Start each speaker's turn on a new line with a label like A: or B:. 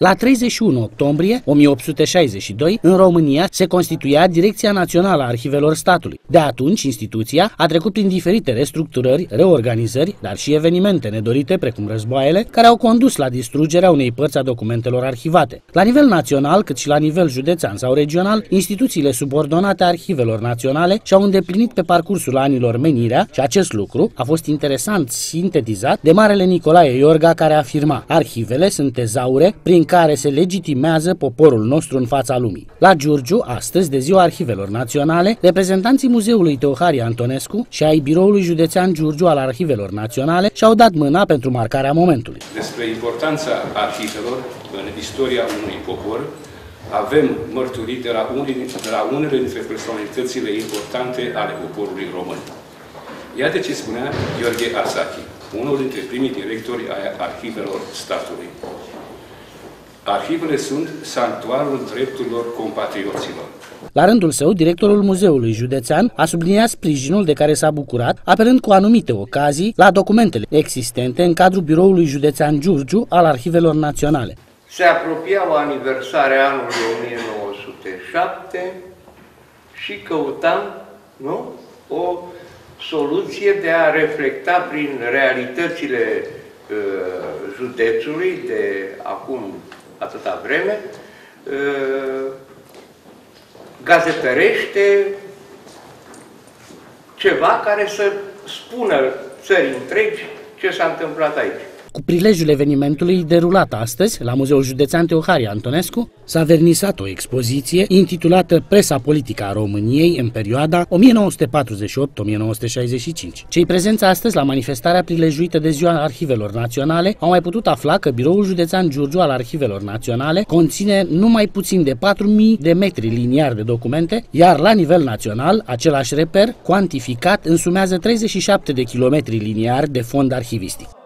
A: La 31 octombrie 1862, în România, se constituia Direcția Națională a Arhivelor Statului. De atunci, instituția a trecut prin diferite restructurări, reorganizări, dar și evenimente nedorite, precum războaiele, care au condus la distrugerea unei părți a documentelor arhivate. La nivel național, cât și la nivel județean sau regional, instituțiile subordonate arhivelor naționale și-au îndeplinit pe parcursul anilor menirea și acest lucru a fost interesant sintetizat de marele Nicolae Iorga, care afirma: arhivele sunt tezaure prin care se legitimează poporul nostru în fața lumii. La Giurgiu, astăzi, de ziua arhivelor naționale, reprezentanții Muzeului Teoharie Antonescu și ai Biroului Județean Giurgiu al Arhivelor Naționale și-au dat mâna pentru marcarea momentului.
B: Despre importanța arhivelor în istoria unui popor avem mărturii de la unele dintre personalitățile importante ale poporului român. Iată ce spunea Gheorghe Arsachi, unul dintre primii directori ai arhivelor statului. Arhivele sunt sanctuarul drepturilor compatrioților.
A: La rândul său, directorul Muzeului Județean a subliniat sprijinul de care s-a bucurat, apelând cu anumite ocazii la documentele existente în cadrul Biroului Județean Giurgiu al Arhivelor Naționale.
C: Se apropiau aniversarea anului 1907 și căutam, o soluție de a reflecta prin realitățile județului de acum atâta vreme, gazetărește ceva care să spună țării întregi ce s-a întâmplat aici.
A: Cu prilejul evenimentului derulat astăzi la Muzeul Județean Teoharie Antonescu, s-a vernisat o expoziție intitulată Presa politică a României în perioada 1948-1965. Cei prezenți astăzi la manifestarea prilejuită de Ziua Arhivelor Naționale au mai putut afla că Biroul Județean Giurgiu al Arhivelor Naționale conține numai puțin de 4.000 de metri liniari de documente, iar la nivel național, același reper, cuantificat, însumează 37 de kilometri liniari de fond arhivistic.